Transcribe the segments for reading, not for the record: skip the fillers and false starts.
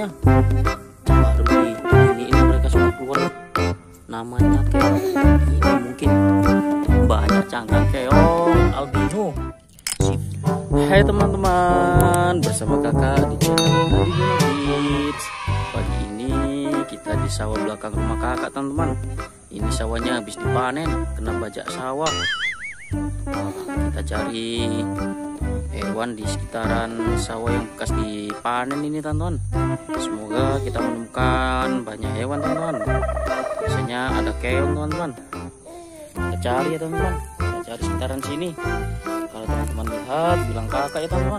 kelomangnya. Baru ini mereka sudah keluar. Namanya keong. Ini mungkin banyak cangkang keong albino. Sip. Hai teman-teman, bersama kakak di channel Albino Kids. Pagi ini kita di sawah belakang rumah kakak teman-teman. Ini sawahnya habis dipanen, kena bajak sawah. Kita cari hewan di sekitaran sawah yang bekas dipanen ini teman-teman. Semoga kita menemukan banyak hewan teman-teman. Biasanya ada keong teman-teman. Kita cari ya teman-teman. Kita cari sekitaran sini. Kalau teman-teman lihat, bilang kakak ya teman-teman.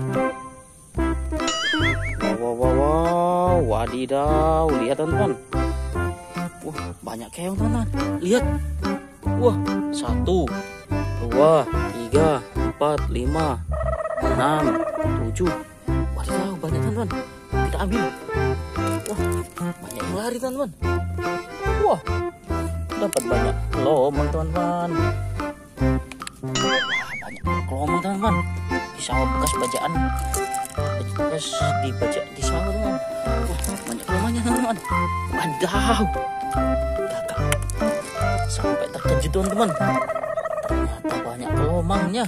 Wow, wadidaw, lihat teman-teman. Wah, banyak keong teman-teman. Lihat. Wah, 1, 2, 3, 4, 5, 6, 7. Wadidaw, banyak teman-teman. Kita ambil. Wah, banyak yang lari teman-teman. Wah, dapat banyak kelomang teman-teman. Banyak kelomang teman-teman. Di sawah bekas bajaan. Bekas dibajak di sawah teman-teman. Wah, banyak kelomangnya teman-teman. Wadaw. Kakak sampai terkejut teman-teman. Ternyata banyak kelomangnya.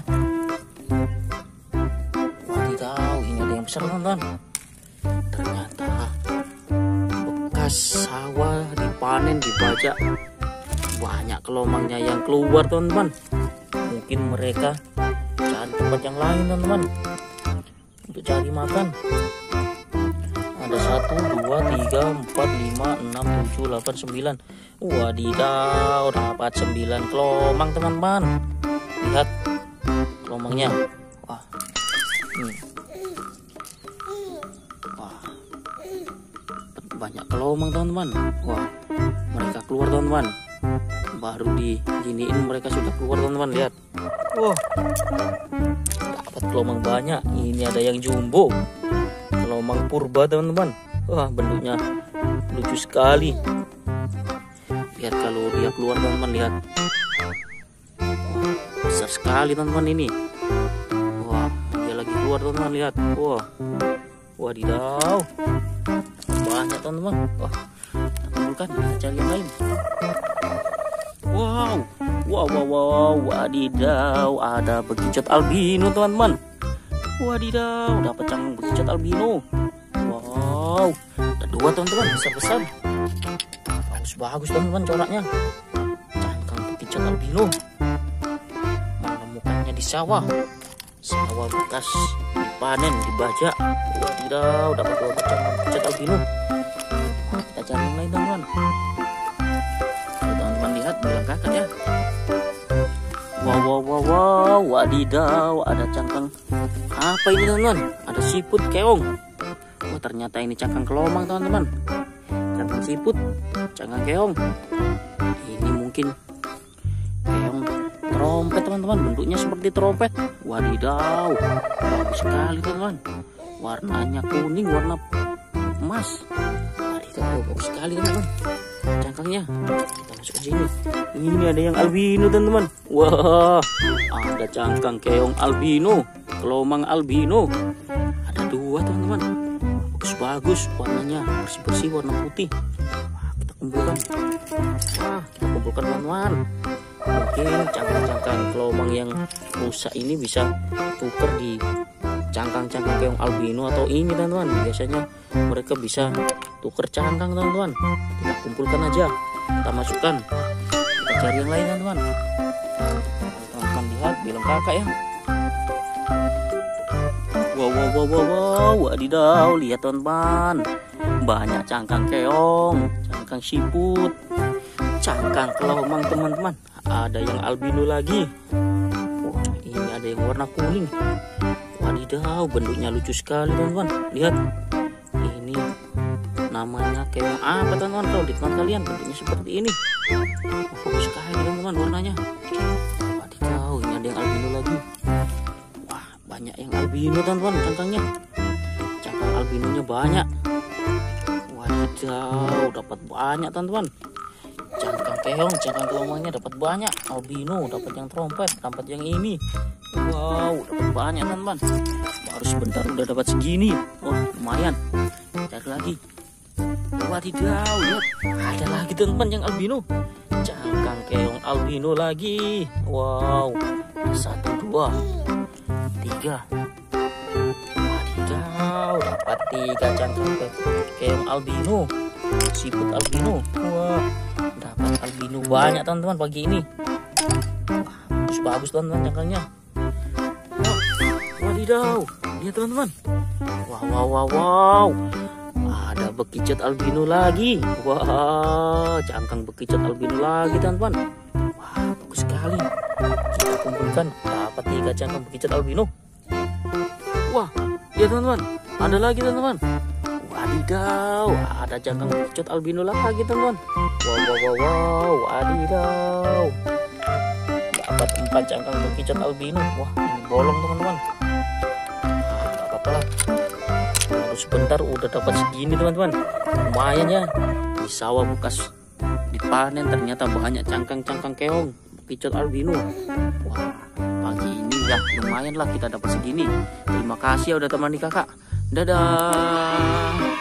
Wadidaw, ini ada yang besar teman-teman. Ternyata bekas sawah dipanen, dibajak. Banyak kelomangnya yang keluar teman-teman. Mungkin mereka cari tempat yang lain teman-teman untuk cari makan. Ada 1, 2, 3, 4, 5, 6, 7, 8, 9. Wadidaw, dapat 9 kelomang teman-teman. Lihat kelomangnya. Wah, wah, banyak kelomang teman-teman. Wah, mereka keluar teman-teman. Baru diginiin mereka sudah keluar teman-teman. Lihat. Wah, dapat kelomang banyak. Ini ada yang jumbo, kelomang purba teman-teman. Wah, bentuknya lucu sekali. Lihat kalau dia keluar teman-teman, lihat. Wah, besar sekali teman-teman ini. Wah, dia lagi keluar teman-teman, lihat. Wah, wadidaw, banyak teman-teman. Wah, kumpulkan, kita cari yang lain. Wow, wadidaw, ada bekicot albino teman-teman. Wadidaw, dapat cangkang bekicot albino. Wow, ada 2 teman-teman, besar-besar. Bagus teman-teman coraknya. Cangkang bekicot albino. Menemukannya di sawah bekas dipanen, dibajak. Wadidaw, dapat 2 cangkang bekicot albino. Kita cari yang lain teman-teman. Teman-teman lihat, bilang kakak ya. Wow, wadidaw, ada cangkang apa ini teman-teman? Ada siput keong. Oh, ternyata ini cangkang kelomang teman-teman. Cangkang siput, cangkang keong. Ini mungkin keong trompet teman-teman. Bentuknya seperti trompet. Wadidaw, bagus sekali teman-teman. Warnanya kuning, warna emas. Wadidaw, bagus sekali teman-teman. Cangkangnya kita masukkan sini. Ini ada yang albino teman-teman. Wah, ada cangkang keong albino, kelomang albino. Ada 2 teman-teman. Bagus, warnanya bersih-bersih, warna putih. Wah, kita kumpulkan. Wah, kita kumpulkan teman-teman. Mungkin cangkang-cangkang kelomang yang rusak ini bisa tuker di cangkang-cangkang keong albino atau ini teman-teman. Biasanya mereka bisa tuker cangkang teman-teman. Kita kumpulkan aja, kita masukkan. Kita cari yang lain teman-teman. Teman-teman lihat, bilang kakak ya. Wow, wadidaw, lihat teman-teman. Banyak cangkang keong, cangkang siput, cangkang kelomang teman-teman. Ada yang albino lagi. Wah, ini ada yang warna kuning. Wadidaw, bentuknya lucu sekali teman-teman. Lihat. Ini namanya keong apa teman-teman? Kalau di tempat kalian bentuknya seperti ini. Bagus sekali teman-teman warnanya. Wadidaw, ini ada yang albino lagi. Banyak yang albino teman-teman cangkangnya. Cangkang albinonya banyak. Wadidaw, dapat banyak teman-teman. Cangkang keong, cangkang kelomangnya dapat banyak. Albino dapat yang trompet, dapat yang ini. Wow, dapat banyak teman-teman. Baru sebentar udah dapat segini. Wah, lumayan. Cari lagi lagi. Wadidaw, lihat. Ada lagi teman-teman yang albino. Cangkang keong albino lagi. Wow. 1, 2, 3. Wadidaw, dapat 3 cangkang keong albino. Siput albino. Wah, dapat albino banyak teman-teman pagi ini. Bagus teman-teman cangkangnya. Wadidaw, lihat teman-teman. Wow. Ada bekicot albino lagi. Wah, cangkang bekicot albino lagi teman-teman. Wah, bagus sekali. Kita kumpulkan dapat 3 cangkang bekicot albino. Wah, lihat teman-teman. Ada lagi teman-teman. Wadidaw, ada cangkang bekicot albino lagi teman-teman. Wow, wadidaw. Dapat 4 cangkang bekicot albino. Wah, ini bolong teman-teman. Gak apa-apa lah. Baru sebentar udah dapat segini teman-teman. Lumayan ya. Di sawah bekas dipanen ternyata banyak cangkang-cangkang keong bekicot albino. Wah, pagi ini ya lumayan lah kita dapat segini. Terima kasih ya udah temani kakak. Dadah.